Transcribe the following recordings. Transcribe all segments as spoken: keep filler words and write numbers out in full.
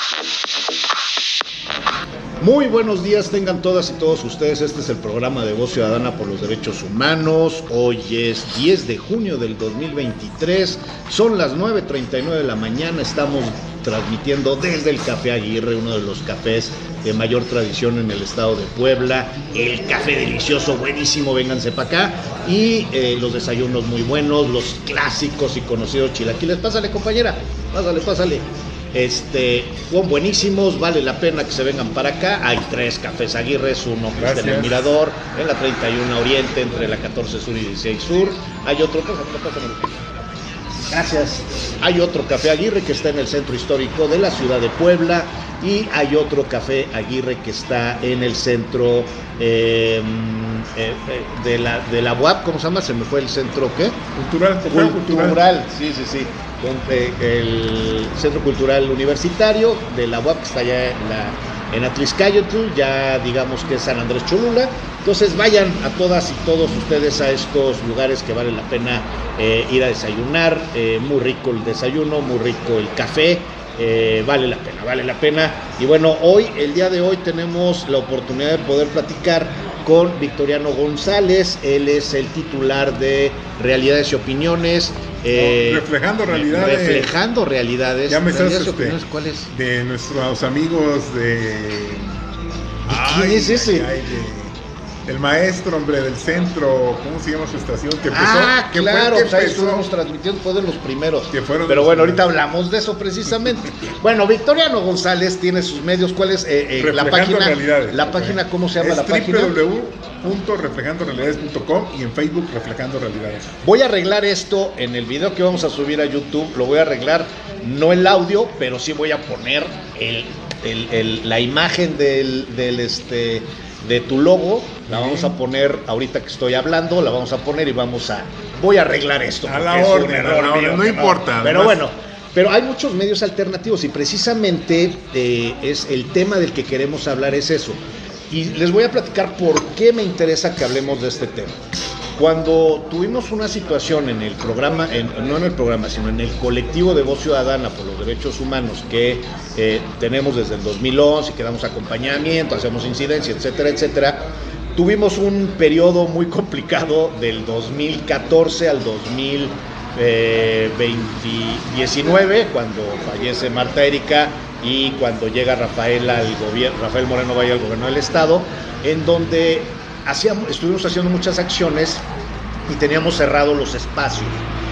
Muy buenos días, tengan todas y todos ustedes. Este es el programa de Voz Ciudadana por los Derechos Humanos. Hoy es diez de junio del dos mil veintitrés. Son las nueve treinta y nueve de la mañana. Estamos transmitiendo desde el Café Aguirre, uno de los cafés de mayor tradición en el estado de Puebla. El café delicioso, buenísimo, vénganse para acá. Y eh, los desayunos muy buenos, los clásicos y conocidos chilaquiles. Pásale, compañera, pásale, pásale. Este, son buenísimos, vale la pena que se vengan para acá. Hay tres cafés Aguirres, uno que está en el Mirador, en la treinta y uno Oriente, entre la catorce Sur y dieciséis Sur. Hay otro, gracias. Hay otro café Aguirre que está en el centro histórico de la ciudad de Puebla. Y hay otro café Aguirre que está en el centro eh, eh, de, la, de la U A P, ¿cómo se llama? Se me fue el centro, ¿qué? Cultural. Cultural, cultural. sí, sí, sí. El Centro Cultural Universitario de la U A P, que está allá en, la, en Atlixcáyotl, ya digamos que es San Andrés Cholula. Entonces vayan a todas y todos ustedes a estos lugares que vale la pena eh, ir a desayunar. Eh, muy rico el desayuno, muy rico el café. Eh, vale la pena, vale la pena. Y bueno, hoy, el día de hoy, tenemos la oportunidad de poder platicar con Victoriano González. Él es el titular de Realidades y Opiniones. Eh, no, reflejando realidades. Reflejando realidades. Ya me estás, este, opiniones, ¿cuál es? De nuestros amigos de. ¿De quién ay, es ese? Ay, ay, de... El maestro, hombre, del centro, ¿cómo se llama su estación? Que empezó, ah, que claro, fue, que ahí estuvimos transmitiendo, fue de los primeros. Que fueron Pero los bueno, primeros. ahorita hablamos de eso precisamente. Bueno, Victoriano González tiene sus medios. ¿Cuál es eh, eh, la página? Realidades. La página, ¿cómo se llama es la página? doble u doble u doble u punto reflejando realidades punto com y en Facebook Reflejando Realidades. Voy a arreglar esto en el video que vamos a subir a YouTube. Lo voy a arreglar, no el audio, pero sí voy a poner el, el, el, la imagen del, del este. de tu logo, la vamos a poner ahorita que estoy hablando, la vamos a poner y vamos a, voy a arreglar esto. A la orden, a la orden, no importa. No. Pero bueno, pero hay muchos medios alternativos y precisamente eh, es el tema del que queremos hablar es eso. Y les voy a platicar por qué me interesa que hablemos de este tema. Cuando tuvimos una situación en el programa, en, no en el programa, sino en el colectivo de Voz Ciudadana por los Derechos Humanos que eh, tenemos desde el dos mil once, que damos acompañamiento, hacemos incidencia, etcétera, etcétera, tuvimos un periodo muy complicado del dos mil catorce al dos mil diecinueve, cuando fallece Marta Erika y cuando llega Rafael al gobierno, Rafael Moreno Valle al gobierno del estado, en donde hacíamos, estuvimos haciendo muchas acciones y teníamos cerrados los espacios.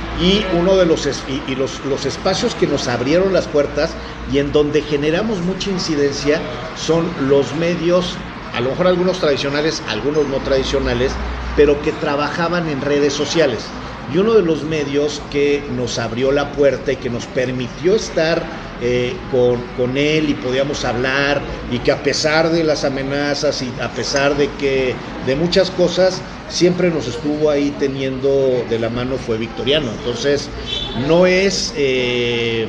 Y uno de los, y, y los, los espacios que nos abrieron las puertas y en donde generamos mucha incidencia son los medios, a lo mejor algunos tradicionales, algunos no tradicionales, pero que trabajaban en redes sociales. Y uno de los medios que nos abrió la puerta y que nos permitió estar eh, con, con él y podíamos hablar, y que a pesar de las amenazas y a pesar de que de muchas cosas siempre nos estuvo ahí teniendo de la mano, fue Victoriano. Entonces no es eh,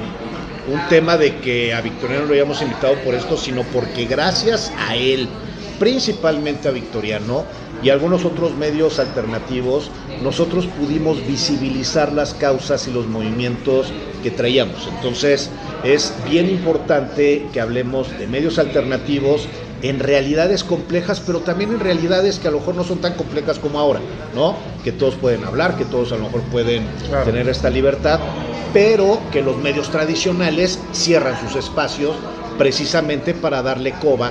un tema de que a Victoriano lo hayamos invitado por esto, sino porque gracias a él, principalmente a Victoriano y algunos otros medios alternativos, nosotros pudimos visibilizar las causas y los movimientos que traíamos. Entonces es bien importante que hablemos de medios alternativos en realidades complejas, pero también en realidades que a lo mejor no son tan complejas como ahora, ¿no? Que todos pueden hablar, que todos a lo mejor pueden claro. tener esta libertad, pero que los medios tradicionales cierran sus espacios precisamente para darle coba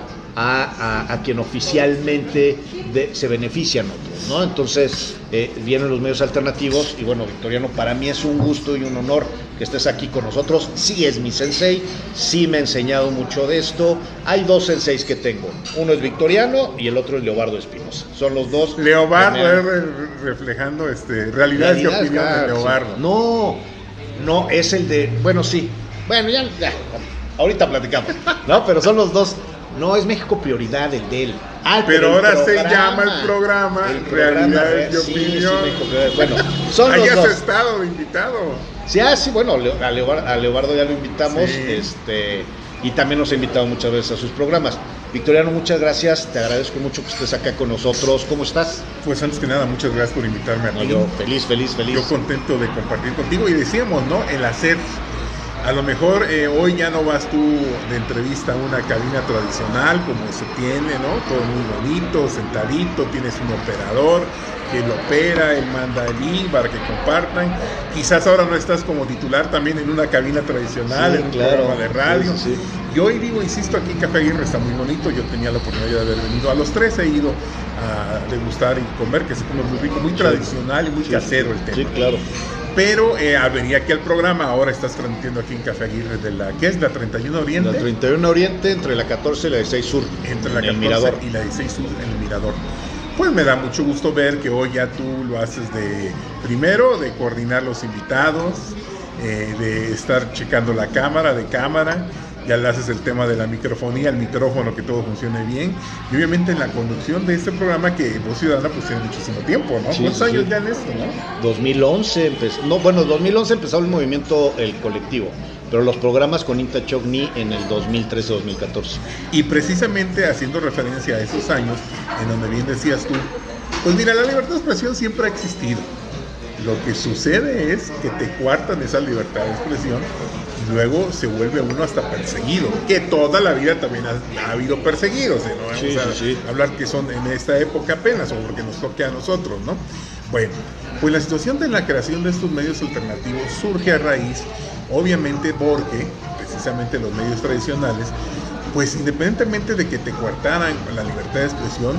A, a, a quien oficialmente de, se benefician otros, ¿no? Entonces eh, vienen los medios alternativos y bueno, Victoriano, para mí es un gusto y un honor que estés aquí con nosotros. Sí es mi sensei, sí me ha enseñado mucho de esto. Hay dos senseis que tengo, uno es Victoriano y el otro es Leobardo Espinosa. Son los dos. Leobardo es re, reflejando este, realidades y opiniones claro, de Leobardo. Sí. No, no, es el de, bueno sí, bueno ya, ya ahorita platicamos, ¿no? Pero son los dos. No, es México Prioridad, el de él. Ah, pero, pero ahora programa, se llama el programa, el programa Realidades de Opinión. Sí, sí, bueno, son los dos. Ahí has estado invitado. Sí, ah, sí, bueno, a Leobardo, a Leobardo ya lo invitamos, sí. este, y también nos ha invitado muchas veces a sus programas. Victoriano, muchas gracias, te agradezco mucho que estés acá con nosotros. ¿Cómo estás? Pues antes que nada, muchas gracias por invitarme a no, ti. Yo feliz, feliz, feliz. Yo contento de compartir contigo y decíamos, ¿no? El hacer A lo mejor eh, hoy ya no vas tú de entrevista a una cabina tradicional como se tiene, ¿no? Todo muy bonito, sentadito, tienes un operador que lo opera, él manda el link para que compartan. Quizás ahora no estás como titular también en una cabina tradicional, sí, en un claro, programa de radio. Sí, sí. Y hoy digo, insisto, aquí Café Aguirre está muy bonito. Yo tenía la oportunidad de haber venido a los tres, he ido a degustar y comer, que se come muy rico, muy sí. tradicional y muy sí, casero sí, el tema. Sí, claro. Pero eh, venía aquí al programa, ahora estás transmitiendo aquí en Café Aguirre de la, ¿qué es? ¿La treinta y uno Oriente? La treinta y uno Oriente, entre la catorce y la dieciséis Sur. Entre la catorce y la dieciséis Sur, en el Mirador. Pues me da mucho gusto ver que hoy ya tú lo haces de, primero, de coordinar los invitados, eh, de estar checando la cámara, de cámara, ya le haces el tema de la microfonía, el micrófono, que todo funcione bien, y obviamente en la conducción de este programa que Voz Ciudadana pues tiene muchísimo tiempo, ¿no? Sí, ¿Cuántos sí, años sí. ya en esto, no? dos mil once empezó, no, bueno, dos mil once empezó el movimiento, el colectivo, pero los programas con Inta Chocni en el dos mil trece dos mil catorce. Y precisamente haciendo referencia a esos años, en donde bien decías tú, pues mira, la libertad de expresión siempre ha existido. Lo que sucede es que te coartan esa libertad de expresión y luego se vuelve uno hasta perseguido, que toda la vida también ha, ha habido perseguidos, ¿no? Vamos sí, a sí, sí. hablar que son en esta época apenas, o porque nos toque a nosotros, ¿no? Bueno, pues la situación de la creación de estos medios alternativos surge a raíz, obviamente porque precisamente los medios tradicionales, pues independientemente de que te coartaran la libertad de expresión,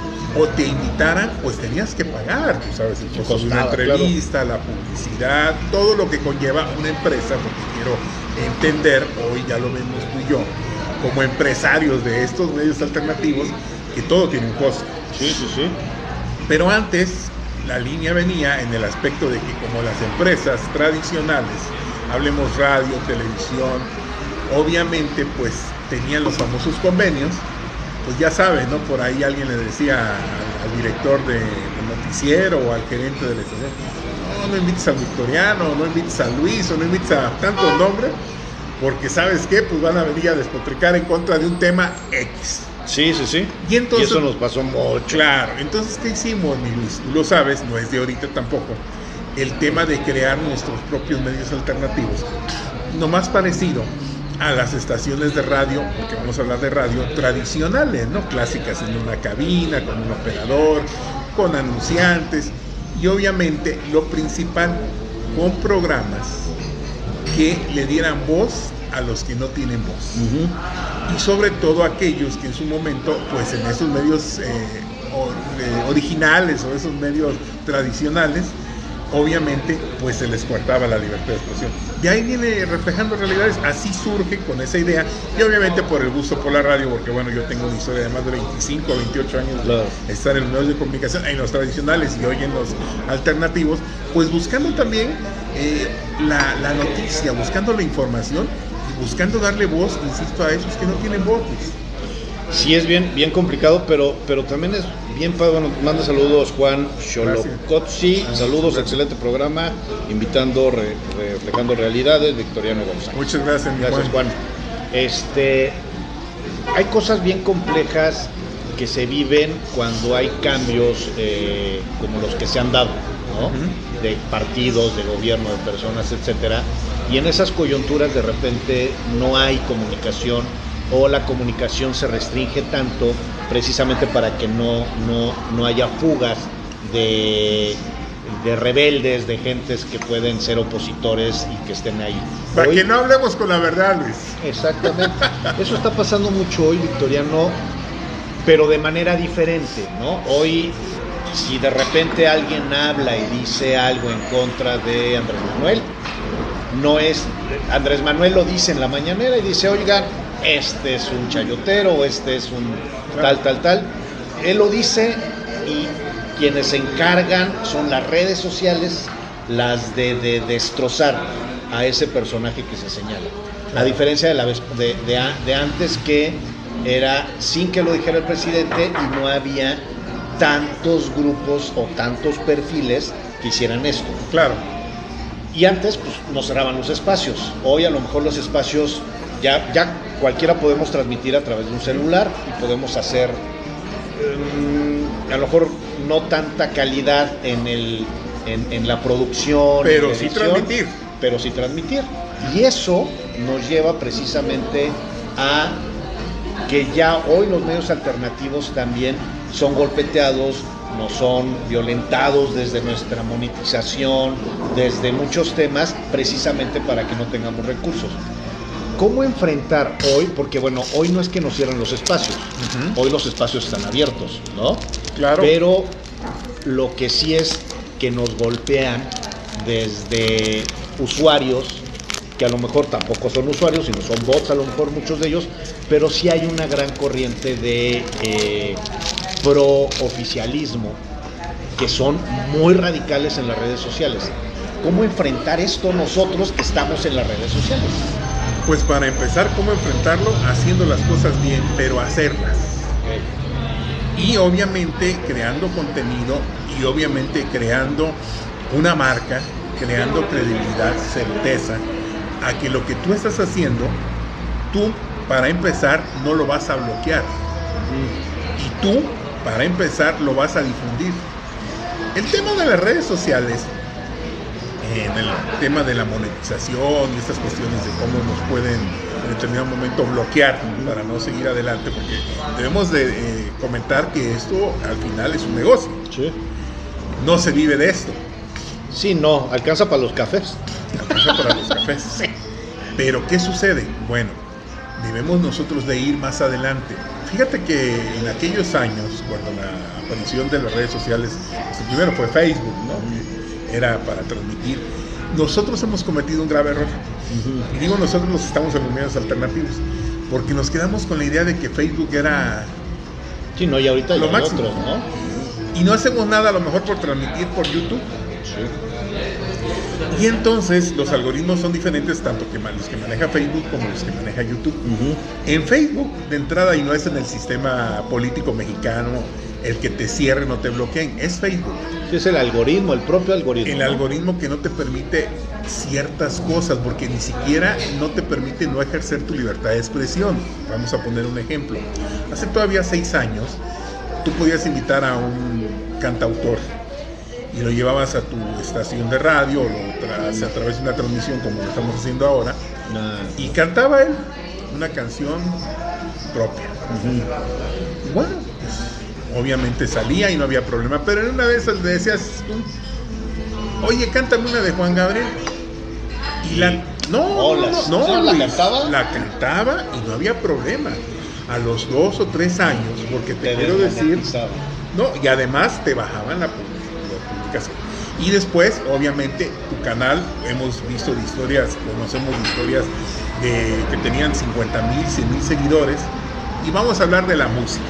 o te invitaran, pues tenías que pagar, tú sabes, el costo de una entrevista, claro. La publicidad, todo lo que conlleva una empresa, porque quiero entender, hoy ya lo vemos tú y yo, como empresarios de estos medios alternativos, que todo tiene un costo. Sí, sí, sí. Pero antes, la línea venía en el aspecto de que como las empresas tradicionales, hablemos radio, televisión, obviamente pues tenían los famosos convenios, pues ya sabes, ¿no? Por ahí alguien le decía al, al director de, del noticiero o al gerente de la estación, no, no invites al Victoriano, no invites a Luis, o no invites a tantos nombres, porque ¿sabes qué? Pues van a venir a despotricar en contra de un tema X. Sí, sí, sí. Y, entonces, y eso nos pasó mucho. Claro, entonces, ¿qué hicimos, mi Luis? Tú lo sabes, no es de ahorita tampoco, el tema de crear nuestros propios medios alternativos, no más parecido a las estaciones de radio, porque vamos a hablar de radio tradicionales, ¿no? Clásicas, en una cabina, con un operador, con anunciantes, y obviamente lo principal, con programas que le dieran voz a los que no tienen voz. Uh-huh. Y sobre todo aquellos que en su momento, pues en esos medios eh, or, eh, originales o esos medios tradicionales, obviamente pues se les coartaba la libertad de expresión. Y ahí viene reflejando realidades, así surge con esa idea, y obviamente por el gusto por la radio, porque bueno, yo tengo una historia de más de veinticinco, veintiocho años claro. de estar en los medios de comunicación, en los tradicionales y hoy en los alternativos, pues buscando también eh, la, la noticia, buscando la información y buscando darle voz, insisto, a esos que no tienen voces. Sí, es bien, bien complicado, pero, pero también es bien padre. Bueno, manda saludos Juan Xolocotzi, saludos, excelente programa, invitando, re, reflejando realidades, Victoriano González. Muchas gracias, gracias Juan. Juan. Este, hay cosas bien complejas que se viven cuando hay cambios eh, como los que se han dado, ¿no? Uh-huh. De partidos, de gobierno, de personas, etcétera. Y en esas coyunturas de repente no hay comunicación, o la comunicación se restringe tanto precisamente para que no, no, no haya fugas de, de rebeldes, de gentes que pueden ser opositores y que estén ahí. Para hoy, que no hablemos con la verdad, Luis. Exactamente. Eso está pasando mucho hoy, Victoriano, pero de manera diferente, ¿no? Hoy, si de repente alguien habla y dice algo en contra de Andrés Manuel, no es... Andrés Manuel lo dice en la mañanera y dice, oigan, este es un chayotero, o este es un tal, tal, tal. Él lo dice y quienes se encargan son las redes sociales, las de, de destrozar a ese personaje que se señala. A diferencia de, la vez, de, de, de antes, que era sin que lo dijera el presidente y no había tantos grupos o tantos perfiles que hicieran esto. Claro. Y antes, pues, nos cerraban los espacios. Hoy a lo mejor los espacios ya, ya cualquiera podemos transmitir a través de un celular y podemos hacer um, a lo mejor no tanta calidad en el en, en la producción, pero en la sí edición, transmitir. Pero sí transmitir. Y eso nos lleva precisamente a que ya hoy los medios alternativos también son golpeteados, no son violentados desde nuestra monetización, desde muchos temas, precisamente para que no tengamos recursos. ¿Cómo enfrentar hoy? Porque bueno, hoy no es que nos cierren los espacios, uh-huh. Hoy los espacios están abiertos, ¿no? Claro. Pero lo que sí es que nos golpean desde usuarios, que a lo mejor tampoco son usuarios, sino son bots, a lo mejor muchos de ellos, pero sí hay una gran corriente de eh, pro-oficialismo, que son muy radicales en las redes sociales. ¿Cómo enfrentar esto nosotros que estamos en las redes sociales? Pues para empezar, ¿cómo enfrentarlo? Haciendo las cosas bien, pero hacerlas. Okay. Y obviamente creando contenido y obviamente creando una marca, creando credibilidad, certeza, a que lo que tú estás haciendo, tú, para empezar, no lo vas a bloquear. Mm. Y tú, para empezar, lo vas a difundir. El tema de las redes sociales, en el tema de la monetización y estas cuestiones de cómo nos pueden en determinado momento bloquear para no seguir adelante, porque debemos de eh, comentar que esto al final es un negocio. Sí. No se vive de esto. Sí, no, alcanza para los cafés. Alcanza para los cafés. Sí. Pero ¿qué sucede? Bueno, debemos nosotros de ir más adelante. Fíjate que en aquellos años, cuando la aparición de las redes sociales, pues el primero fue Facebook, ¿no? Era para transmitir. Nosotros hemos cometido un grave error. Uh-huh. Y digo nosotros, los estamos en los medios alternativos, porque nos quedamos con la idea de que Facebook era sí, no, y ahorita lo hay máximo, otros, ¿no? Y no hacemos nada a lo mejor por transmitir por YouTube. Sí. Y entonces los algoritmos son diferentes, tanto que los que maneja Facebook como los que maneja YouTube. Uh-huh. En Facebook, de entrada, y no es en el sistema político mexicano el que te cierren o te bloqueen, es Facebook. Sí, es el algoritmo, el propio algoritmo. El ¿no? algoritmo que no te permite ciertas cosas, porque ni siquiera no te permite no ejercer tu libertad de expresión. Vamos a poner un ejemplo. Hace todavía seis años, tú podías invitar a un cantautor y lo llevabas a tu estación de radio o lo tra- a través de una transmisión como lo estamos haciendo ahora, nah. Y cantaba él una canción propia. Uh-huh. Y bueno, pues obviamente salía y no había problema, pero en una vez le decías tú, oye, cántame una de Juan Gabriel, y la no, oh, no, las, no, no ¿la Luis, cantaba? La cantaba y no había problema. A los dos o tres años, porque te, te quiero decir, no, y además te bajaban la publicidad. Y después, obviamente, tu canal, hemos visto de historias, conocemos de historias de, que tenían cincuenta mil, cien mil seguidores, y vamos a hablar de la música.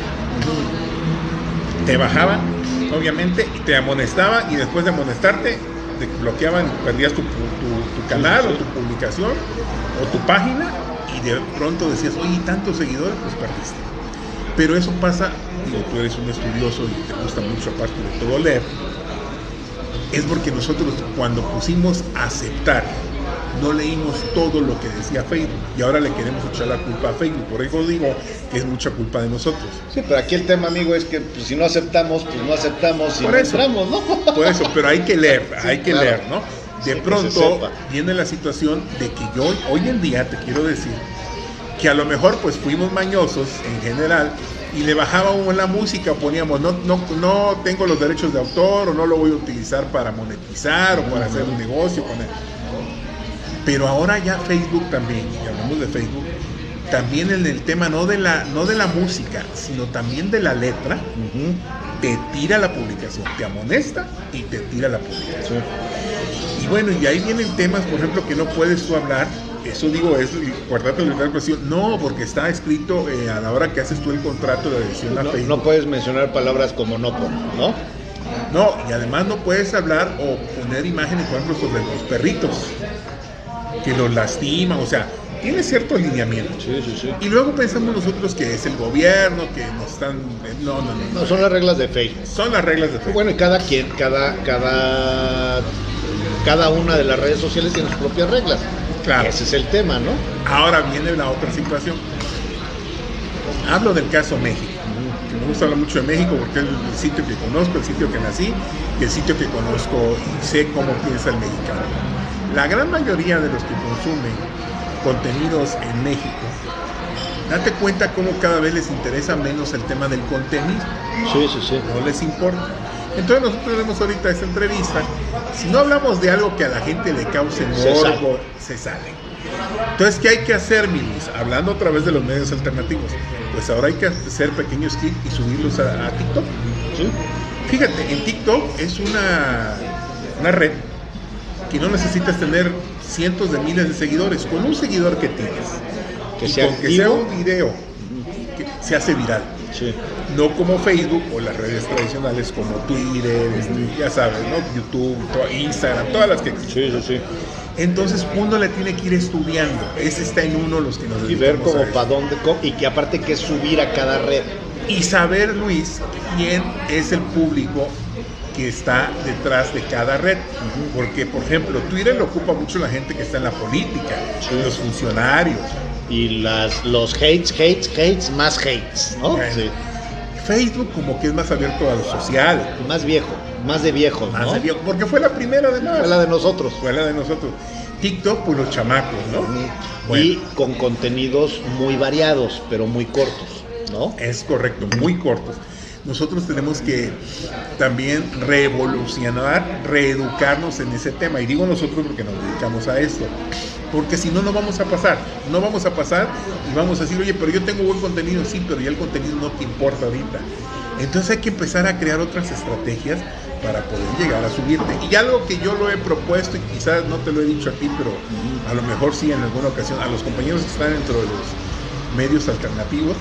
Te bajaban, obviamente, y te amonestaban, y después de amonestarte, te bloqueaban, perdías tu, tu, tu canal sí, sí. o tu publicación, o tu página, y de pronto decías, oye, tantos seguidores, pues perdiste. Pero eso pasa, digo, tú eres un estudioso y te gusta mucho, aparte de todo, leer. Es porque nosotros cuando pusimos aceptar, no leímos todo lo que decía Facebook y ahora le queremos echar la culpa a Facebook. Por eso digo que es mucha culpa de nosotros. Sí, pero aquí el tema, amigo, es que pues, si no aceptamos, pues no aceptamos y no entramos, ¿no? Por eso, pero hay que leer, sí, hay que claro. leer, ¿no? De sí, pronto viene la situación de que yo hoy en día te quiero decir que a lo mejor pues fuimos mañosos en general y le bajábamos la música, poníamos, no, no, no tengo los derechos de autor, o no lo voy a utilizar para monetizar, o para hacer un negocio con él. Pero ahora ya Facebook también, y hablamos de Facebook, también en el tema no de la, no de la música, sino también de la letra, uh-huh. te tira la publicación, te amonesta y te tira la publicación. Y bueno, y ahí vienen temas, por ejemplo, que no puedes tú hablar. Eso digo, es guardarte la libertad de expresión. No, porque está escrito eh, a la hora que haces tú el contrato de adhesión a no, Facebook. No puedes mencionar palabras como no por, ¿no? No, y además no puedes hablar o poner imágenes, por ejemplo, sobre los perritos que los lastiman, o sea, tiene ciertos lineamientos. Sí, sí, sí. Y luego pensamos nosotros que es el gobierno, que nos están... No, no, no. No, son las reglas de Facebook. Son las reglas de Facebook. Bueno, y cada quien, cada, cada, cada una de las redes sociales tiene sus propias reglas. Claro. Ese es el tema, ¿no? Ahora viene la otra situación. Hablo del caso México. Uh-huh. Me gusta hablar mucho de México porque es el sitio que conozco, el sitio que nací, y el sitio que conozco y sé cómo piensa el mexicano. La gran mayoría de los que consumen contenidos en México, date cuenta cómo cada vez les interesa menos el tema del contenido. Sí, sí, sí. No les importa. Entonces nosotros vemos ahorita esta entrevista. Si no hablamos de algo que a la gente le cause morbo, se sale. Entonces, ¿qué hay que hacer, mi Luis? Hablando a través de los medios alternativos. Pues ahora hay que hacer pequeños clips y subirlos a, a TikTok. Sí. Fíjate, en TikTok es una, una red que no necesitas tener cientos de miles de seguidores. Con un seguidor que tienes, que y sea con que sea un video, que se hace viral. Sí. No como Facebook o las redes tradicionales como Twitter, este, ya sabes, ¿no? YouTube, todo, Instagram, todas las que existen. Sí, sí, sí. Entonces uno le tiene que ir estudiando. Ese está en uno los que nos y ver dedicamos como a eso. para dónde co- y que aparte que subir a cada red. Y saber, Luis, quién es el público que está detrás de cada red. Uh-huh. Porque, por ejemplo, Twitter lo ocupa mucho la gente que está en la política, sí. Los funcionarios. Y las, los hates, hates, hates, más hates, ¿no? Bueno, sí. Facebook como que es más abierto a lo social. Más viejo, más de viejos, Más ¿no? de viejo, porque fue la primera además. Fue la de nosotros. Fue la de nosotros. TikTok, pues los chamacos, ¿no? Uh-huh. Bueno. Y con contenidos muy variados, pero muy cortos, ¿no? Es correcto, muy cortos. Nosotros tenemos que también revolucionar, reeducarnos en ese tema. Y digo nosotros porque nos dedicamos a esto. Porque si no, no vamos a pasar. No vamos a pasar y vamos a decir, oye, pero yo tengo buen contenido, sí, pero ya el contenido no te importa ahorita. Entonces hay que empezar a crear otras estrategias para poder llegar a subirte. Y algo que yo lo he propuesto, y quizás no te lo he dicho a ti, pero a lo mejor sí en alguna ocasión, a los compañeros que están dentro de los medios alternativos,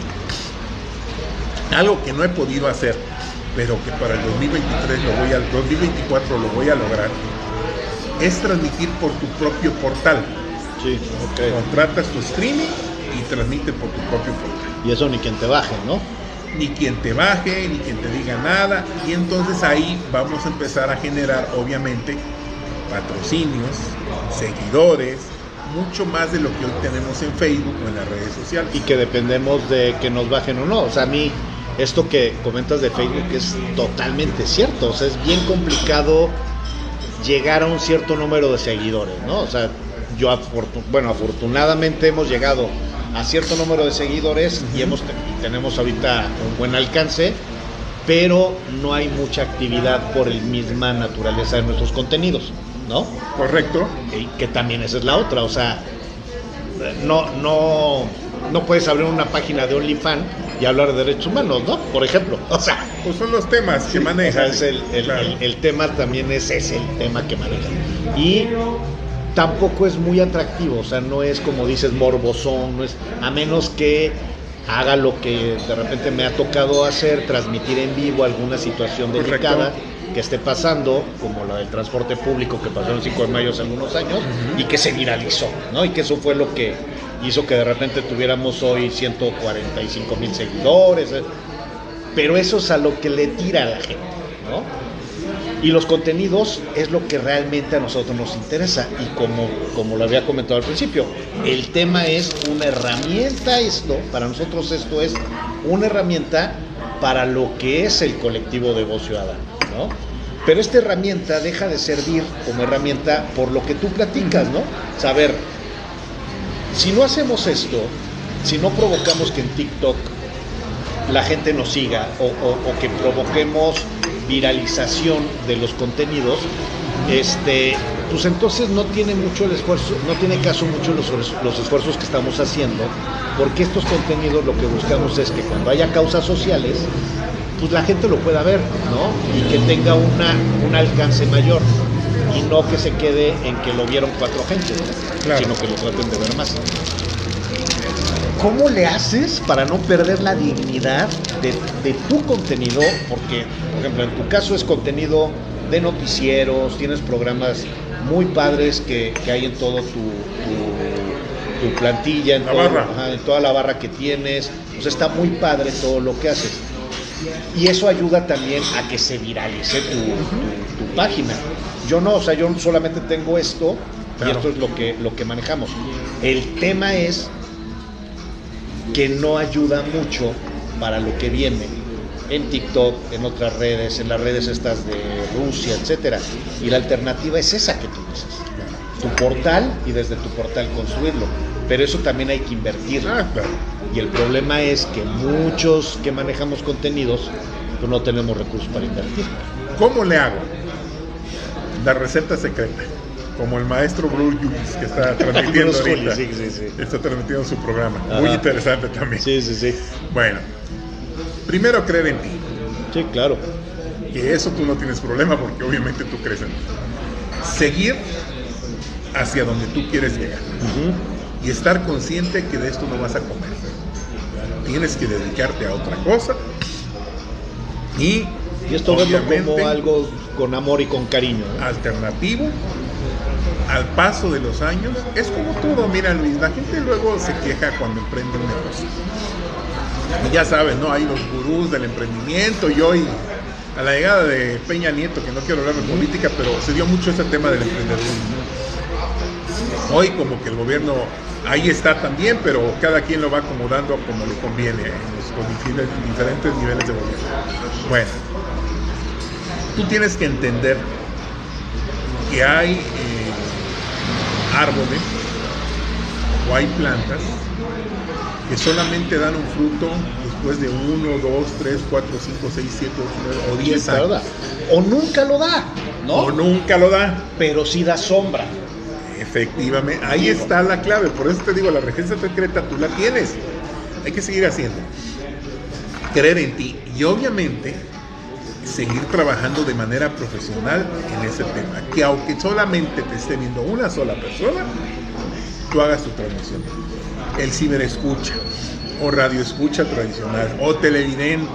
algo que no he podido hacer, pero que para el dos mil veintitrés lo voy a, dos mil veinticuatro lo voy a lograr, es transmitir por tu propio portal. Sí, okay. Contratas tu streaming y transmite por tu propio portal. Y eso ni quien te baje, ¿no? Ni quien te baje, ni quien te diga nada. Y entonces ahí vamos a empezar a generar, obviamente, patrocinios, seguidores, mucho más de lo que hoy tenemos en Facebook o en las redes sociales. Y que dependemos de que nos bajen o no. O sea, a mí, esto que comentas de Facebook es totalmente cierto. O sea, es bien complicado llegar a un cierto número de seguidores, ¿no? O sea, yo, afortun- bueno, afortunadamente hemos llegado a cierto número de seguidores uh-huh. y hemos y tenemos ahorita un buen alcance, pero no hay mucha actividad por la misma naturaleza de nuestros contenidos, ¿no? Correcto. Y que también esa es la otra, o sea, no, no, no puedes abrir una página de OnlyFans y hablar de derechos humanos, ¿no? Por ejemplo, o sea, pues son los temas sí, que manejan. O sea, es el, el, claro. el, el tema también es ese, el tema que manejan. Y tampoco es muy atractivo, o sea, no es como dices morbosón, no es, a menos que haga lo que de repente me ha tocado hacer, transmitir en vivo alguna situación delicada. Correcto. Que esté pasando, como la del transporte público que pasó el cinco de mayo hace algunos años, uh-huh. y que se viralizó, ¿no? Y que eso fue lo que hizo que de repente tuviéramos hoy ciento cuarenta y cinco mil seguidores, ¿eh? Pero eso es a lo que le tira a la gente, ¿no? Y los contenidos es lo que realmente a nosotros nos interesa, y como, como lo había comentado al principio, el tema es una herramienta, esto, para nosotros esto es una herramienta para lo que es el colectivo de Voz Ciudadana, ¿no? Pero esta herramienta deja de servir como herramienta por lo que tú platicas, ¿no? Saber, si no hacemos esto, si no provocamos que en TikTok la gente nos siga o, o, o que provoquemos viralización de los contenidos, este, pues entonces no tiene mucho el esfuerzo, no tiene caso mucho los, los esfuerzos que estamos haciendo, porque estos contenidos lo que buscamos es que cuando haya causas sociales, pues la gente lo pueda ver, ¿no? Y que tenga una, un alcance mayor, y no que se quede en que lo vieron cuatro gente, claro. Sino que lo traten de ver más. ¿Cómo le haces para no perder la dignidad de, de tu contenido? Porque, por ejemplo, en tu caso es contenido de noticieros, tienes programas muy padres que, que hay en todo tu, tu, tu plantilla, en, la todo, barra. Ajá, en toda la barra que tienes. O sea, está muy padre todo lo que haces. Y eso ayuda también a que se viralice tu, tu, tu página. Yo no, o sea, yo solamente tengo esto, claro. Y esto es lo que, lo que manejamos. El tema es que no ayuda mucho para lo que viene en TikTok, en otras redes, en las redes estas de Rusia, etcétera. Y la alternativa es esa que tú dices, tu portal, y desde tu portal construirlo. pero eso también hay que invertir. Ah, claro. Y el problema es que muchos que manejamos contenidos pues no tenemos recursos para invertir. ¿Cómo le hago? La receta secreta, como el maestro Bruce Willis que está transmitiendo ahorita, sí, sí, sí. está transmitiendo su programa. Ajá. Muy interesante también. Sí, sí, sí. Bueno, primero creer en ti. Sí, claro. Que eso tú no tienes problema porque obviamente tú crees en ti. Seguir hacia donde tú quieres llegar. Uh-huh. Y estar consciente que de esto no vas a comer. Tienes que dedicarte a otra cosa. Y, y esto verlo como algo con amor y con cariño, ¿no? Alternativo. Al paso de los años, es como todo. Mira, Luis, la gente luego se queja cuando emprende un negocio. Y ya sabes, ¿no? Hay los gurús del emprendimiento y hoy, a la llegada de Peña Nieto, que no quiero hablar de política, pero se dio mucho ese tema del emprendedurismo. Hoy como que el gobierno ahí está también, pero cada quien lo va acomodando como le conviene en los diferentes niveles de gobierno. Bueno, tú tienes que entender que hay eh, árboles o hay plantas que solamente dan un fruto después de uno, dos, tres, cuatro, cinco, seis, siete, ocho, nueve o diez años. O nunca lo da, ¿no? O nunca lo da. Pero sí da sombra. Efectivamente, ahí está la clave. Por eso te digo, la receta secreta tú la tienes. Hay que seguir haciendo. Creer en ti y obviamente seguir trabajando de manera profesional en ese tema. Que aunque solamente te esté viendo una sola persona, tú hagas tu transmisión. El ciberescucha o radioescucha tradicional o televidente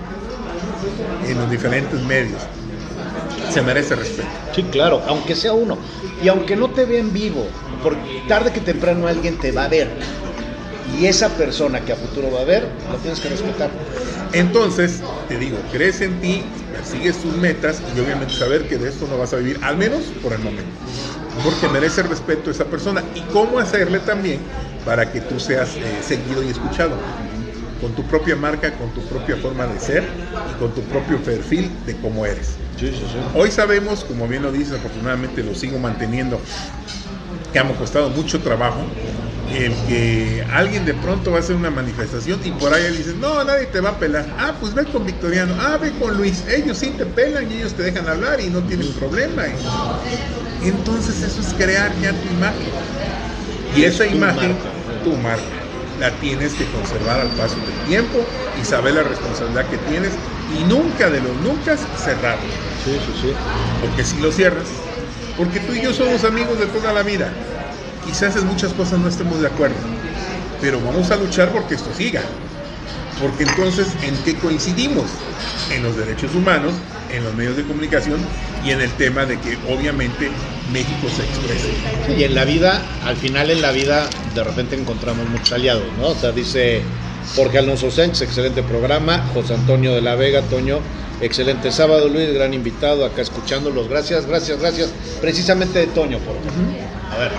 en los diferentes medios se merece respeto. Sí, claro, aunque sea uno y aunque no te vean vivo, porque tarde que temprano alguien te va a ver y esa persona que a futuro va a ver, lo tienes que respetar. Entonces, te digo, crees en ti, persigues tus metas y obviamente saber que de esto no vas a vivir, al menos por el momento, porque merece respeto a esa persona. Y cómo hacerle también para que tú seas eh, seguido y escuchado, con tu propia marca, con tu propia forma de ser y con tu propio perfil de cómo eres. Sí, sí, sí. Hoy sabemos, como bien lo dices, afortunadamente lo sigo manteniendo, que me ha costado mucho trabajo, el que alguien de pronto va a hacer una manifestación y por ahí dice, no, nadie te va a pelar. Ah, pues ve con Victoriano, ah, ve con Luis, ellos sí te pelan y ellos te dejan hablar y no tienen problema. Entonces eso es crear ya tu imagen. Y esa imagen, tu marca, la tienes que conservar al paso del tiempo y saber la responsabilidad que tienes y nunca de los nunca cerrarlo. Sí, sí, sí. Porque si lo cierras, porque tú y yo somos amigos de toda la vida. Quizás en muchas cosas no estemos de acuerdo, pero vamos a luchar porque esto siga. Porque entonces, ¿en qué coincidimos? En los derechos humanos, en los medios de comunicación y en el tema de que obviamente México se exprese. Sí, y en la vida, al final en la vida, de repente encontramos muchos aliados, ¿no? O sea, dice Jorge Alonso Sánchez, excelente programa. José Antonio de la Vega, Toño, excelente sábado. Luis, gran invitado, acá escuchándolos. Gracias, gracias, gracias. Precisamente de Toño, por favor. Uh-huh. A ver.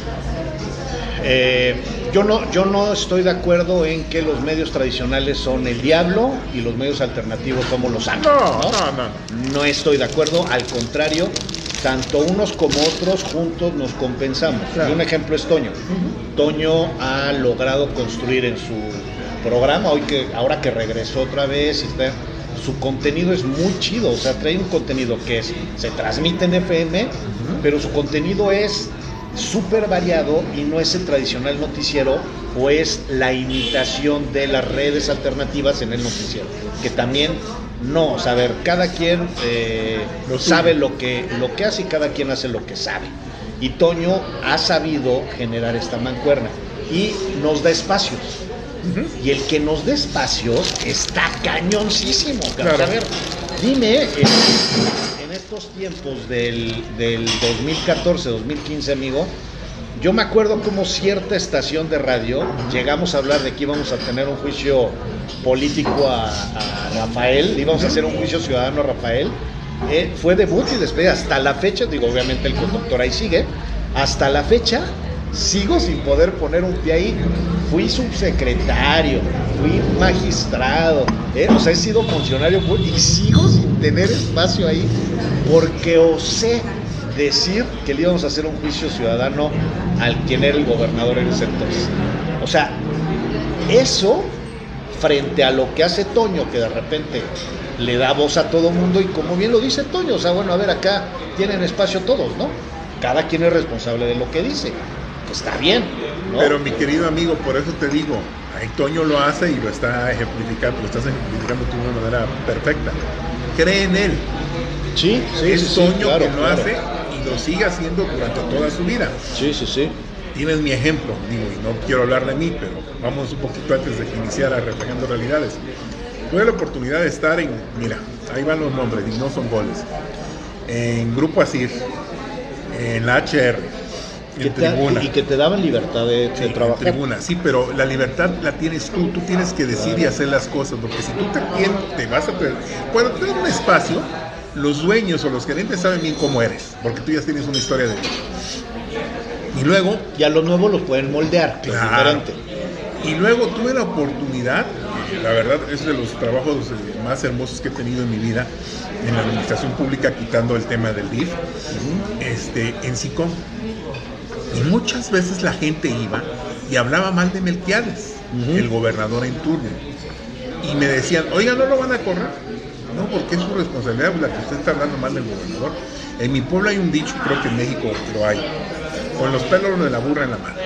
Eh, yo no, yo no estoy de acuerdo en que los medios tradicionales son el diablo y los medios alternativos somos los ángeles. No, ¿no? no, no. No estoy de acuerdo, al contrario, tanto unos como otros juntos nos compensamos. Claro. Y un ejemplo es Toño. Uh-huh. Toño ha logrado construir en su programa, hoy que, ahora que regresó otra vez, está, su contenido es muy chido, o sea, trae un contenido que es, se transmite en F M, uh-huh. pero su contenido es súper variado y no es el tradicional noticiero o es la imitación de las redes alternativas en el noticiero, que también no, o sea, a ver, cada quien eh, lo sabe lo que, lo que hace y cada quien hace lo que sabe, y Toño ha sabido generar esta mancuerna y nos da espacios, uh-huh. y el que nos dé espacios está cañoncísimo, claro. A ver, dime eh, en estos tiempos del, del dos mil catorce, dos mil quince, amigo, yo me acuerdo como cierta estación de radio, uh-huh. llegamos a hablar de que íbamos a tener un juicio político a, a Rafael, íbamos uh-huh. a hacer un juicio ciudadano a Rafael, eh, fue debut y después hasta la fecha, digo, obviamente el conductor ahí sigue, hasta la fecha sigo sin poder poner un pie ahí. Fui subsecretario, fui magistrado, eh, o sea, he sido funcionario y sigo sin tener espacio ahí porque osé decir que le íbamos a hacer un juicio ciudadano al quien era el gobernador en ese entonces. O sea, eso frente a lo que hace Toño, que de repente le da voz a todo mundo, y como bien lo dice Toño, o sea, bueno, a ver, acá tienen espacio todos, ¿no? Cada quien es responsable de lo que dice. Está bien, ¿no? Pero mi querido amigo, por eso te digo, ahí Toño lo hace y lo está ejemplificando, lo estás ejemplificando tú de una manera perfecta. Cree en él. Sí, sí, es sí, Toño sí, claro, quien lo claro. hace y lo sigue haciendo durante toda su vida. Sí, sí, sí. Tienes mi ejemplo, digo, y no quiero hablar de mí, pero vamos un poquito antes de que iniciara Reflejando Realidades. Tuve la oportunidad de estar en, mira, ahí van los nombres y no son goles, en Grupo Asir, en la H R, en Que te, Tribuna. y que te daban libertad de, Sí, de trabajar. en Tribuna, sí, pero la libertad la tienes tú, tú tienes que decir Claro. y hacer las cosas, porque si tú te, tienes, te vas a... Cuando tú tienes un espacio, los dueños o los gerentes saben bien cómo eres, porque tú ya tienes una historia de vida. Y luego... Y a los nuevos los pueden moldear, que Claro. es diferente. Y luego tuve la oportunidad, y la verdad es de los trabajos eh, más hermosos que he tenido en mi vida, en la administración pública, quitando el tema del D I F, uh-huh. este, en SICOM. Y muchas veces la gente iba y hablaba mal de Melquiades, uh-huh. el gobernador en turno. Y me decían, oiga, ¿no lo van a correr? No, porque es su responsabilidad la que usted está hablando mal del gobernador. En mi pueblo hay un dicho, creo que en México lo hay, con los pelos de la burra en la mano.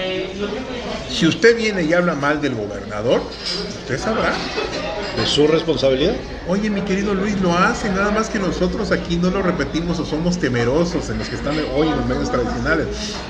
Si usted viene y habla mal del gobernador, usted sabrá. ¿Es su responsabilidad? Oye, mi querido Luis, lo hace, nada más que nosotros aquí no lo repetimos o somos temerosos en los que están hoy en los medios tradicionales.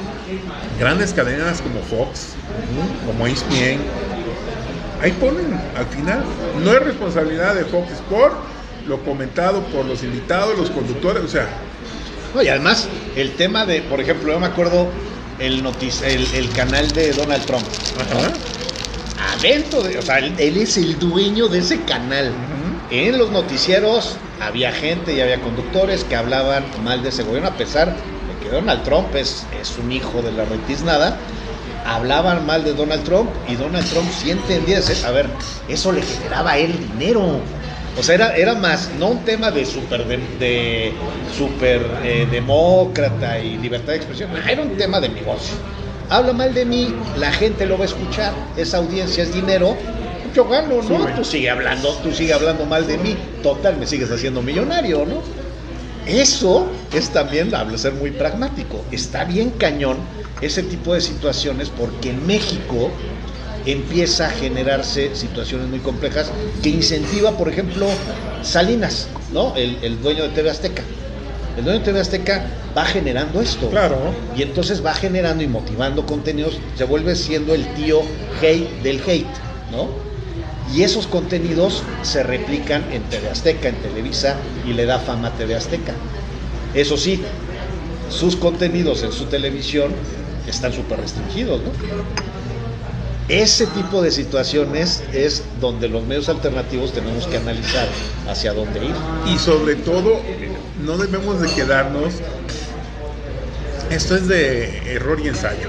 Grandes cadenas como Fox, como E S P N, ahí ponen, al final, no es responsabilidad de Fox Sports, lo comentado por los invitados, los conductores, o sea... No, y además, el tema de, por ejemplo, yo me acuerdo el, notic- el, el canal de Donald Trump. Ajá. Adentro de, o sea, él, él es el dueño de ese canal. Uh-huh. En los noticieros había gente y había conductores que hablaban mal de ese gobierno, a pesar de que Donald Trump es, es un hijo de la retiznada. Hablaban mal de Donald Trump y Donald Trump sí entendía, a ver, eso le generaba a él dinero. O sea, era, era más, no un tema de super, de, de super eh, demócrata y libertad de expresión, era un tema de negocio. Habla mal de mí, la gente lo va a escuchar, esa audiencia es dinero, yo gano, ¿no? Sí, tú sigue hablando, tú sigue hablando mal de mí, total, me sigues haciendo millonario, ¿no? Eso es también, hablo, ser muy pragmático. Está bien cañón ese tipo de situaciones porque en México empieza a generarse situaciones muy complejas que incentiva, por ejemplo, Salinas, ¿no? El, el dueño de T V Azteca. El dueño de T V Azteca va generando esto. Claro. Y entonces va generando y motivando contenidos, se vuelve siendo el tío hate del hate, ¿no? Y esos contenidos se replican en T V Azteca, en Televisa, y le da fama a T V Azteca. Eso sí, sus contenidos en su televisión están súper restringidos, ¿no? Ese tipo de situaciones es donde los medios alternativos tenemos que analizar hacia dónde ir. Y sobre todo, no debemos de quedarnos, esto es de error y ensayo,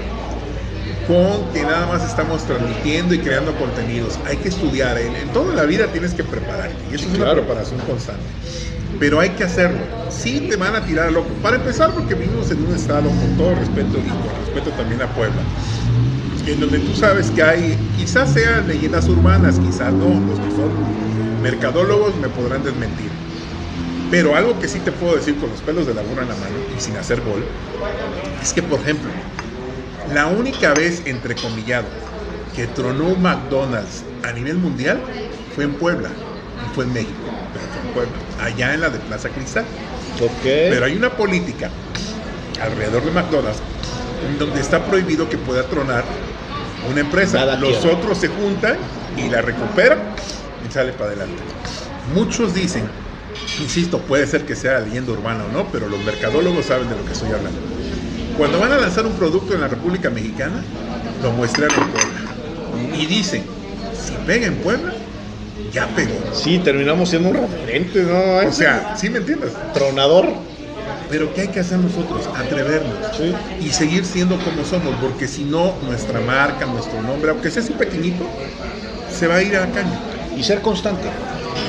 con que nada más estamos transmitiendo y creando contenidos. Hay que estudiar, en, en toda la vida tienes que prepararte, y eso sí, es claro. Una preparación constante. Pero hay que hacerlo. Sí te van a tirar a loco. Para empezar, porque vivimos en un estado, con todo respeto y con respeto también a Puebla, en donde tú sabes que hay, quizás sean leyendas urbanas, quizás no, los que son mercadólogos me podrán desmentir. Pero algo que sí te puedo decir con los pelos de la burra en la mano y sin hacer gol, es que, por ejemplo, la única vez, entrecomillado, que tronó un McDonald's a nivel mundial fue en Puebla, y fue en México, pero fue en Puebla, allá en la de Plaza Cristal. Okay. Pero hay una política alrededor de McDonald's donde está prohibido que pueda tronar una empresa. Nada Los quiero. otros se juntan y la recuperan y sale para adelante. Muchos dicen, insisto, puede ser que sea leyenda urbana o no, pero los mercadólogos saben de lo que estoy hablando. Cuando van a lanzar un producto en la República Mexicana, lo muestran en Puebla. Y dicen, si pega en Puebla, ya pegó. Sí, terminamos siendo un referente, ¿no? O sea, ¿sí me entiendes? Tronador. Pero ¿qué hay que hacer nosotros? Atrevernos. Sí. Y seguir siendo como somos, porque si no, nuestra marca, nuestro nombre, aunque sea así pequeñito, se va a ir a la caña. Y ser constante.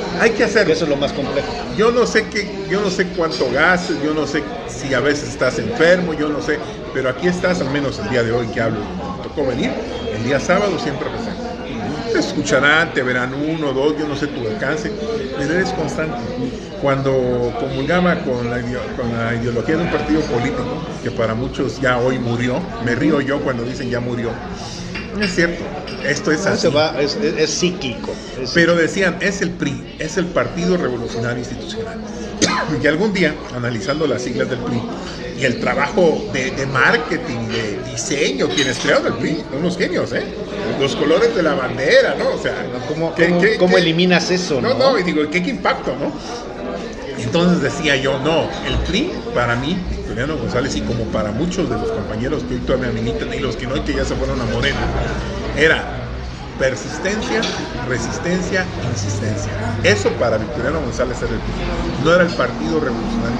Hay que hacerlo. Eso es lo más complejo. Yo no sé qué, yo no sé cuánto gastes, yo no sé si a veces estás enfermo, yo no sé, pero aquí estás, al menos el día de hoy que hablo, me tocó venir, el día sábado siempre presente. Te escucharán, te verán uno, dos, yo no sé tu alcance, pero eres constante. Cuando comulgaba con la, con la ideología de un partido político, que para muchos ya hoy murió, me río yo cuando dicen ya murió. No es cierto, esto es así. Se va, es, es, es cíclico. Es Pero decían, es el P R I, es el Partido Revolucionario Institucional. Y algún día, analizando las siglas del P R I y el trabajo de, de marketing, de diseño, quienes crearon el P R I, son unos genios, ¿eh? Los colores de la bandera, ¿no? O sea, ¿cómo, ¿qué, cómo, qué, cómo qué? eliminas eso? No, no, no, y digo, ¿qué, qué impacto, no? Entonces decía yo, no, el P R I, para mí, Victoriano González, y como para muchos de los compañeros que hoy todavía me militan y los que no, y que ya se fueron a Morena, era persistencia, resistencia, insistencia. Eso para Victoriano González era el P R I. No era el Partido Revolucionario.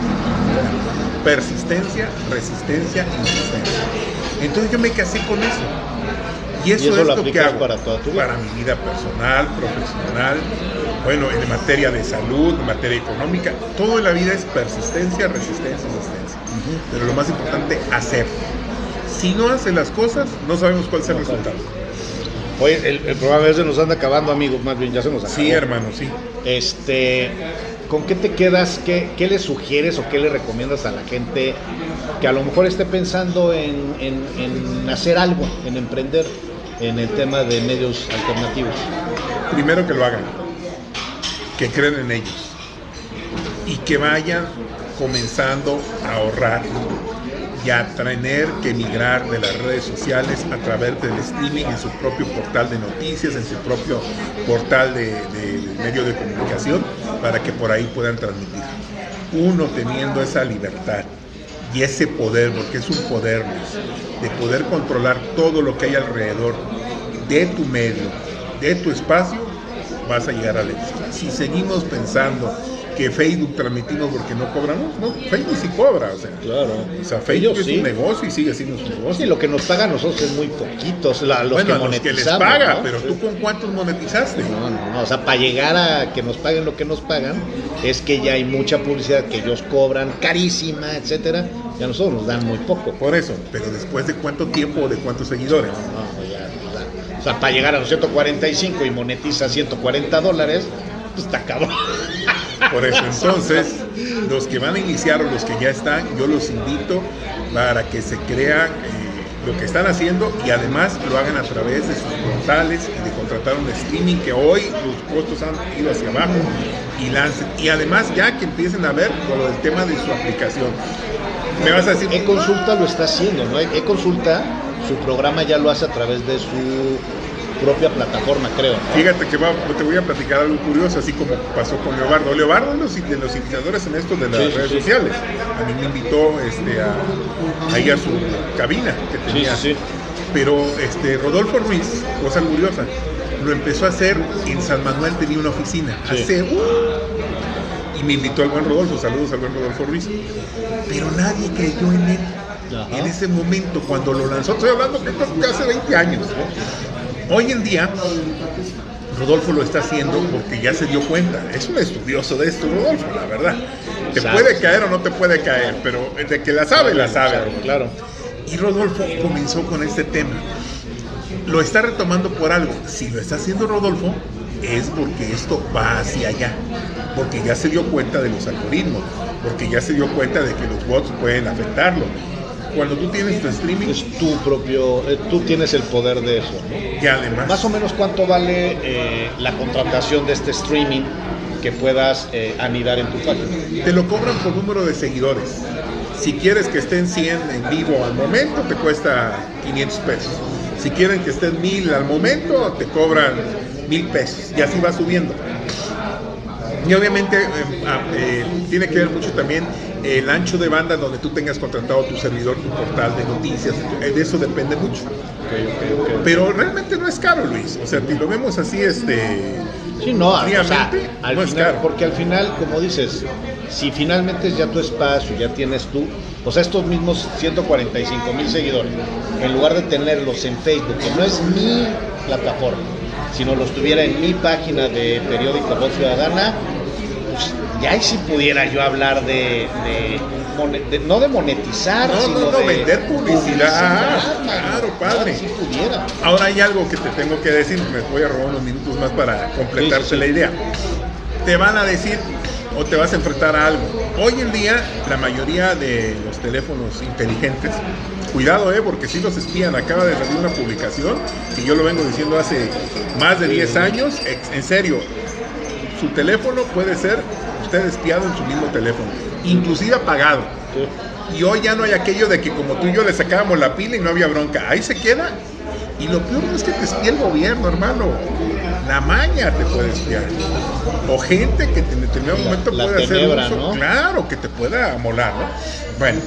Era persistencia, resistencia, insistencia. Entonces yo me casé con eso. Y eso, ¿Y eso es lo, lo que hago para toda tu vida? para mi vida personal, profesional, bueno, en materia de salud, en materia económica. Todo en la vida es persistencia, resistencia, insistencia. Uh-huh. Pero lo más importante, hacer. Si no hace las cosas, no sabemos cuál será el resultado. Oye, el, el programa ya se nos anda acabando, amigos, más bien ya se nos acabó. Sí, hermano, sí. Este, ¿con qué te quedas? ¿Qué, qué le sugieres o qué le recomiendas a la gente que a lo mejor esté pensando en, en, en hacer algo, en emprender en el tema de medios alternativos? Primero que lo hagan, que creen en ellos y que vayan comenzando a ahorrar y a tener que migrar de las redes sociales a través del streaming en su propio portal de noticias, en su propio portal de, de, de medio de comunicación, para que por ahí puedan transmitir. Uno teniendo esa libertad y ese poder, porque es un poder, Luis, de poder controlar todo lo que hay alrededor de tu medio, de tu espacio, vas a llegar al éxito. Si seguimos pensando que Facebook transmitimos porque no cobramos, no, Facebook sí cobra, o sea, claro. O sea, Facebook Ellos es sí. un negocio y sigue siendo un negocio. Sí, lo que nos pagan a nosotros es muy poquitos, la, los bueno, que a los que les monetizamos, paga, ¿no? pero tú con cuántos monetizaste. No, no, no, o sea, para llegar a que nos paguen lo que nos pagan, es que ya hay mucha publicidad que ellos cobran carísima, etcétera, y a nosotros nos dan muy poco. Por eso, pero después de cuánto tiempo o de cuántos seguidores. No, no, ya, o sea, o sea, para llegar a los ciento cuarenta y cinco y monetiza ciento cuarenta dólares, pues está cabrón. Por eso, entonces, los que van a iniciar o los que ya están, yo los invito para que se crean eh, lo que están haciendo y además lo hagan a través de sus portales y de contratar un streaming, que hoy los costos han ido hacia abajo, y lancen. Y además ya que empiecen a ver con lo del tema de su aplicación. Me vas a decir, E-Consulta lo está haciendo, ¿no? E-Consulta, su programa ya lo hace a través de su propia plataforma, creo, ¿no? fíjate que va, te voy a platicar algo curioso, así como pasó con Leobardo. Leobardo es los, de los iniciadores en esto de las Sí, sí, redes sí. sociales. A mí me invitó este, a, a ir a su cabina que tenía. Sí, sí, sí. Pero este, Rodolfo Ruiz, cosa curiosa, lo empezó a hacer en San Manuel, tenía una oficina. Sí. Hace, uh, y me invitó al buen Rodolfo, saludos al buen Rodolfo Ruiz. Pero nadie creyó en él. Ajá. En ese momento, cuando lo lanzó, estoy hablando que hace veinte años. Hoy en día, Rodolfo lo está haciendo porque ya se dio cuenta. Es un estudioso de esto, Rodolfo, la verdad. Te Sabe. puede caer o no te puede caer, pero de que la sabe, la sabe. Claro, claro. Y Rodolfo comenzó con este tema. Lo está retomando por algo. Si lo está haciendo Rodolfo, es porque esto va hacia allá. Porque ya se dio cuenta de los algoritmos. Porque ya se dio cuenta de que los bots pueden afectarlo. Cuando tú tienes tu streaming, Es tu propio, eh, tú tienes el poder de eso, ¿no? y además, Más o menos, ¿cuánto vale eh, la contratación de este streaming que puedas eh, anidar en tu página? te lo cobran por número de seguidores. Si quieres que estén cien en vivo al momento, te cuesta quinientos pesos. Si quieren que estén mil al momento, te cobran mil pesos. Y así va subiendo. Y obviamente eh, eh, tiene que ver mucho también el ancho de banda donde tú tengas contratado tu servidor, tu portal de noticias. De eso depende mucho. Okay, okay, okay. Pero realmente no es caro, Luis. O sea, si lo vemos así, este... Sí, no, o sea, fríamente, al no es final, caro. porque al final, como dices, si finalmente es ya tu espacio, ya tienes tú, o sea, estos mismos ciento cuarenta y cinco mil seguidores, en lugar de tenerlos en Facebook, que no es mi plataforma, sino los tuviera en mi página de Periódico Voz Ciudadana, pues ya ahí sí pudiera yo hablar de, de, de no de monetizar, no, sino no, no, de vender publicidad, publicidad, claro, padre. Si pudiera. Ahora hay algo que te tengo que decir, me voy a robar unos minutos más para completarte sí, sí, sí. la idea. Te van a decir o te vas a enfrentar a algo. Hoy en día la mayoría de los teléfonos inteligentes, cuidado eh, porque si los espían, acaba de salir una publicación y yo lo vengo diciendo hace más de diez años, en serio, su teléfono puede ser usted espiado en su mismo teléfono, inclusive apagado. Sí. Y hoy ya no hay aquello de que como tú y yo le sacábamos la pila y no había bronca, ahí se queda. Y lo peor no es que te espía el gobierno, hermano. La maña te puede espiar. O gente que en determinado la, momento la puede tenebra, hacer uso, ¿no? claro, que te pueda molar, ¿no? Bueno,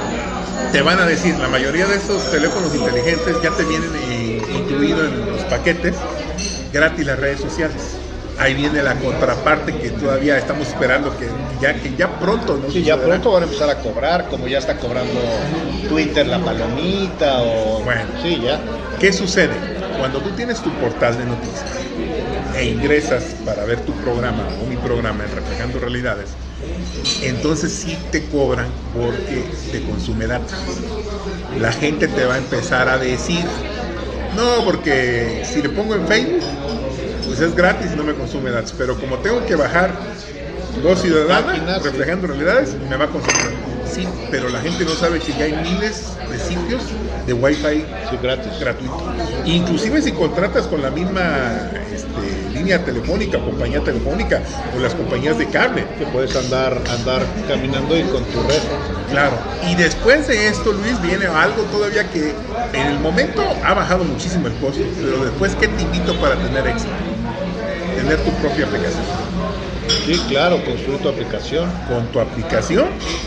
te van a decir, la mayoría de estos teléfonos inteligentes ya te vienen eh, incluidos en los paquetes gratis las redes sociales. Ahí viene la contraparte que todavía estamos esperando que ya, que ya pronto ¿no? Sí, ya pronto van a empezar a cobrar, como ya está cobrando Twitter la palomita o... Bueno, sí, ya. ¿Qué sucede? Cuando tú tienes tu portal de noticias e ingresas para ver tu programa o mi programa en Reflejando Realidades, entonces sí te cobran porque te consume datos. La gente te va a empezar a decir, no, porque si le pongo en Facebook, pues es gratis y no me consume datos, pero como tengo que bajar Voz Ciudadana, Reflejando Realidades, me va a consumir. Sí, pero la gente no sabe que ya hay miles de sitios de Wi-Fi sí, gratis. gratuito. Inclusive si contratas con la misma este, línea telefónica, compañía telefónica o las compañías de cable. Que puedes andar, andar caminando y con tu red. Claro. Y después de esto, Luis, viene algo todavía que en el momento ha bajado muchísimo el costo, pero después, ¿qué te invito para tener éxito? Tener tu propia aplicación. Sí, claro, construir tu aplicación. Con tu aplicación,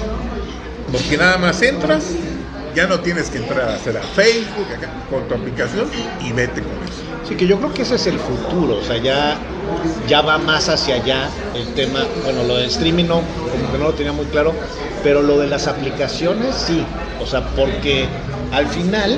porque nada más entras, ya no tienes que entrar a hacer a Facebook, acá, con tu aplicación y vete con eso. Sí, que yo creo que ese es el futuro, o sea, ya, ya va más hacia allá el tema, bueno, lo de streaming no, como que no lo tenía muy claro, pero lo de las aplicaciones sí, o sea, porque al final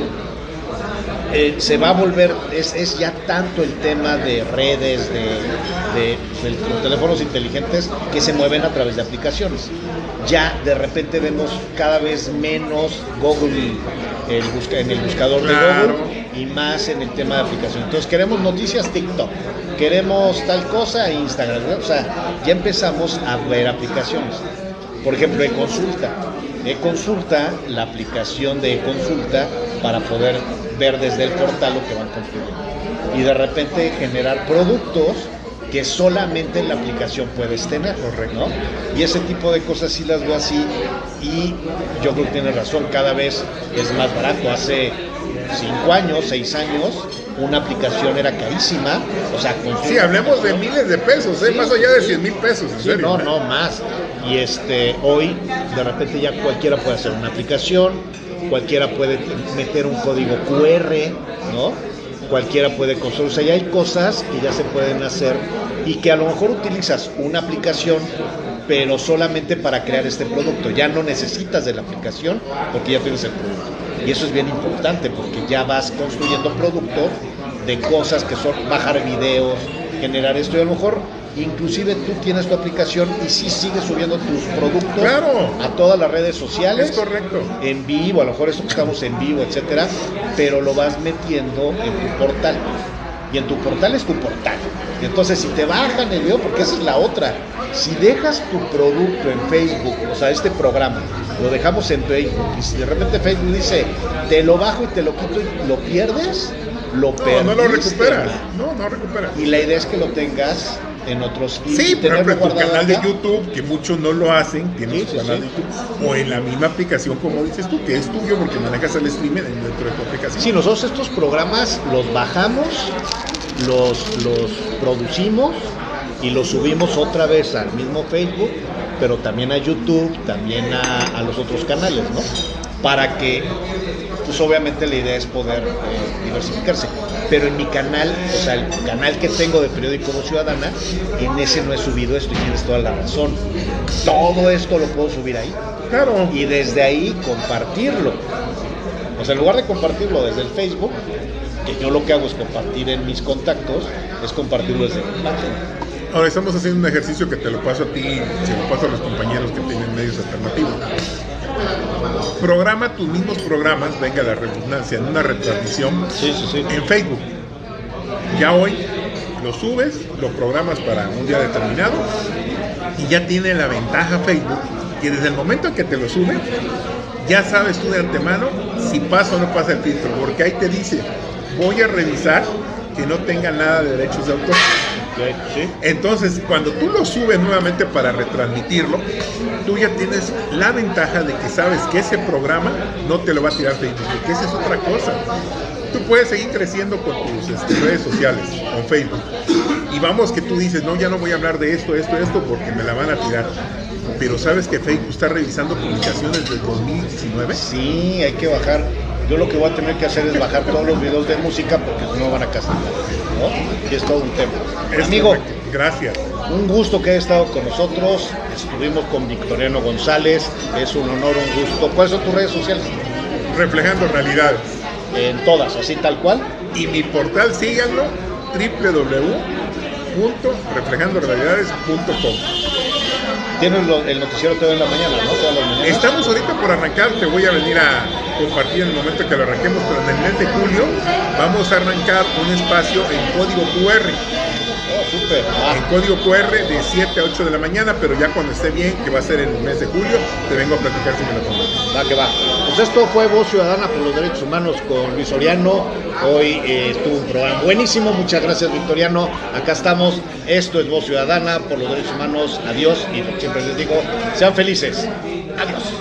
eh, se va a volver, es, es ya tanto el tema de redes, de, de, de los teléfonos inteligentes que se mueven a través de aplicaciones. Ya de repente vemos cada vez menos Google el busca, en el buscador claro. de Google y más en el tema de aplicación. Entonces queremos noticias TikTok, queremos tal cosa Instagram, ¿no? O sea, ya empezamos a ver aplicaciones. Por ejemplo, eConsulta. eConsulta, la aplicación de eConsulta para poder ver desde el portal lo que van construyendo. Y de repente generar productos que solamente en la aplicación puedes tener, correcto, ¿no? Y ese tipo de cosas sí las veo así y yo creo que tienes razón, cada vez es más barato. Hace cinco años, seis años, una aplicación era carísima, o sea, con sí, hablemos de miles de pesos, ¿eh? Sí, más allá de cien mil pesos, en sí, serio. No, no, más. Y este, hoy, de repente ya cualquiera puede hacer una aplicación, cualquiera puede meter un código cu erre, ¿no? Cualquiera puede construir, o sea, ya hay cosas que ya se pueden hacer y que a lo mejor utilizas una aplicación, pero solamente para crear este producto. Ya no necesitas de la aplicación porque ya tienes el producto. Y eso es bien importante porque ya vas construyendo producto de cosas que son bajar videos, generar esto y a lo mejor inclusive tú tienes tu aplicación y sí sigues subiendo tus productos claro. a todas las redes sociales. Es correcto. En vivo, a lo mejor estamos en vivo, etcétera, pero lo vas metiendo en tu portal. Y en tu portal es tu portal. Y entonces si te bajan el video, porque esa es la otra, si dejas tu producto en Facebook, o sea, este programa, lo dejamos en Facebook, y si de repente Facebook dice, te lo bajo y te lo quito y lo pierdes, lo perdiste. No, no lo recuperas. No, no recuperas. Y la idea es que lo tengas en otros. Sí, por ejemplo, en tu canal de YouTube, que muchos no lo hacen, tienes sí, tu canal sí. de YouTube, o en la misma aplicación, como dices tú, que es tuyo porque manejas el streaming dentro de tu aplicación. Sí, nosotros estos programas los bajamos, los, los producimos y los subimos otra vez al mismo Facebook, pero también a YouTube, también a, a los otros canales, ¿no? Para que, pues obviamente la idea es poder eh, diversificarse. Pero en mi canal, o sea, el canal que tengo de Periódico Voz Ciudadana, en ese no he subido esto y tienes toda la razón. Todo esto lo puedo subir ahí. Claro. Y desde ahí compartirlo. O sea, en lugar de compartirlo desde el Facebook, que yo lo que hago es compartir en mis contactos, es compartirlo desde mi página. Ahora estamos haciendo un ejercicio que te lo paso a ti, se lo paso a los compañeros que tienen medios alternativos. Programa tus mismos programas, venga la redundancia, en una retransmisión sí, sí, sí. en Facebook. Ya hoy lo subes, lo programas para un día determinado y ya tiene la ventaja Facebook que desde el momento en que te lo sube, ya sabes tú de antemano si pasa o no pasa el filtro, porque ahí te dice, voy a revisar que no tenga nada de derechos de autor. Okay, ¿sí? Entonces, cuando tú lo subes nuevamente para retransmitirlo, tú ya tienes la ventaja de que sabes que ese programa no te lo va a tirar Facebook, porque esa es otra cosa. Tú puedes seguir creciendo con tus este, redes sociales, con Facebook. Y vamos que tú dices, no, ya no voy a hablar de esto, esto, esto, porque me la van a tirar. Pero ¿sabes que Facebook está revisando publicaciones del dos mil diecinueve? Sí, hay que bajar. Yo lo que voy a tener que hacer es bajar todos los videos de música porque no van a castigar, ¿no? Y es todo un tema. Es Amigo, correcto. Gracias. Un gusto que haya estado con nosotros. Estuvimos con Victoriano González. Es un honor, un gusto. ¿Cuáles son tus redes sociales? Reflejando realidades. En todas, así tal cual. Y mi portal, síganlo, doble u doble u doble u punto reflejando realidades punto com. Tienes el noticiero todo en la mañana, ¿no? Todas las mañanas. Estamos ahorita por arrancar, te voy a venir a compartir en el momento que lo arranquemos, pero en el mes de julio vamos a arrancar un espacio en código cu erre. Oh, súper. Ah. En código cu erre de siete a ocho de la mañana, pero ya cuando esté bien, que va a ser en el mes de julio, te vengo a platicar si me lo tomo. Va que va. Pues esto fue Voz Ciudadana por los Derechos Humanos con Luis Soriano. Hoy eh, tuvo un programa buenísimo. Muchas gracias, Victoriano. Acá estamos. Esto es Voz Ciudadana por los Derechos Humanos. Adiós. Y siempre les digo, sean felices. Adiós.